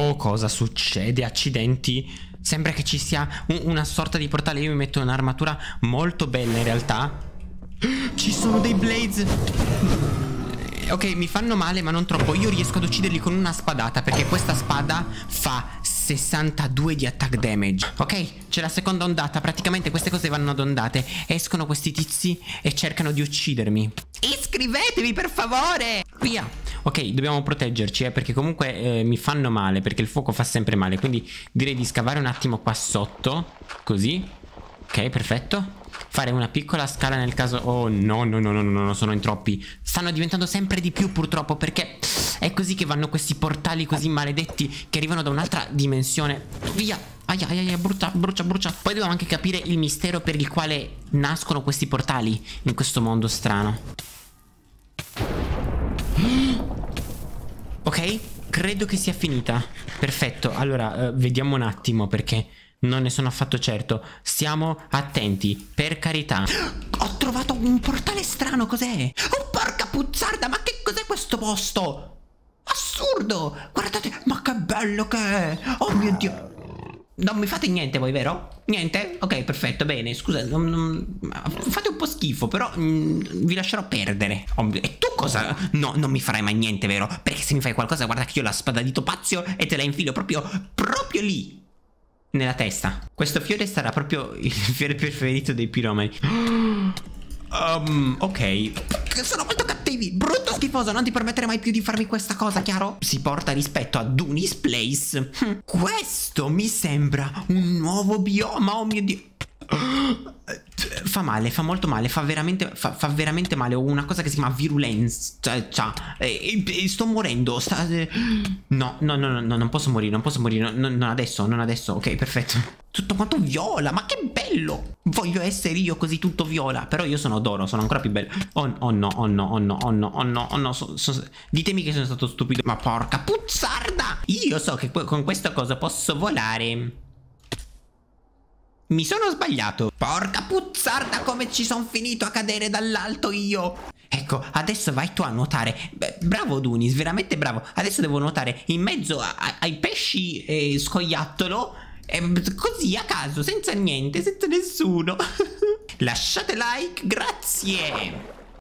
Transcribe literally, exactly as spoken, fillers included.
Oh, cosa succede? Accidenti. Sembra che ci sia un, una sorta di portale. Io mi metto un'armatura molto bella in realtà. Ci sono dei Blades. Ok, mi fanno male ma non troppo. Io riesco ad ucciderli con una spadata, perché questa spada fa sessantadue di attack damage. Ok, c'è la seconda ondata. Praticamente queste cose vanno ad ondate. Escono questi tizi e cercano di uccidermi. Iscrivetevi per favore. Via. Ok, dobbiamo proteggerci eh, perché comunque eh, mi fanno male, perché il fuoco fa sempre male. Quindi direi di scavare un attimo qua sotto. Così. Ok, perfetto. Fare una piccola scala nel caso... Oh no, no, no, no, no, no, sono in troppi. Stanno diventando sempre di più purtroppo, perché è così che vanno questi portali così maledetti che arrivano da un'altra dimensione. Via. Aia, aia, aia, brucia, brucia, brucia. Poi dobbiamo anche capire il mistero per il quale nascono questi portali in questo mondo strano. Ok, credo che sia finita. Perfetto, allora, uh, vediamo un attimo perché... non ne sono affatto certo. Stiamo attenti, per carità. Ho trovato un portale strano, cos'è? Oh, porca puzzarda, ma che cos'è questo posto? Assurdo! Guardate, ma che bello che è! Oh mio Dio! Non mi fate niente voi, vero? Niente? Ok, perfetto, bene, scusa, non, non, fate un po' schifo, però mh, vi lascerò perdere. Oh, e tu cosa? No, non mi farai mai niente, vero? Perché se mi fai qualcosa, guarda che io ho la spada di Topazio e te la infilo proprio, proprio lì. Nella testa. Questo fiore sarà proprio il fiore preferito dei piromani. um, Ok. Sono molto cattivi. Brutto schifoso. Non ti permettere mai più di farmi questa cosa, chiaro? Si porta rispetto a Dunis Place. hm. Questo mi sembra un nuovo bioma. Oh mio Dio. Fa male, fa molto male. Fa veramente, fa, fa veramente male. Ho una cosa che si chiama virulenza. Cioè, cioè eh, eh, sto morendo. Sta, eh. No, no, no, no, non posso morire. Non posso morire. No, non adesso, non adesso. Ok, perfetto. Tutto quanto viola. Ma che bello. Voglio essere io così tutto viola. Però io sono d'oro, sono ancora più bello. Oh, oh no, oh no, oh no, oh no, oh no, oh no. So, so, ditemi che sono stato stupido. Ma porca puzzarda. Io so che con questa cosa posso volare. Mi sono sbagliato. Porca puzzarda, come ci sono finito a cadere dall'alto io. Ecco, adesso vai tu a nuotare. Beh, bravo Dunis, veramente bravo. Adesso devo nuotare in mezzo a, a, ai pesci eh, scoiattolo, eh, così a caso, senza niente, senza nessuno. Lasciate like, grazie.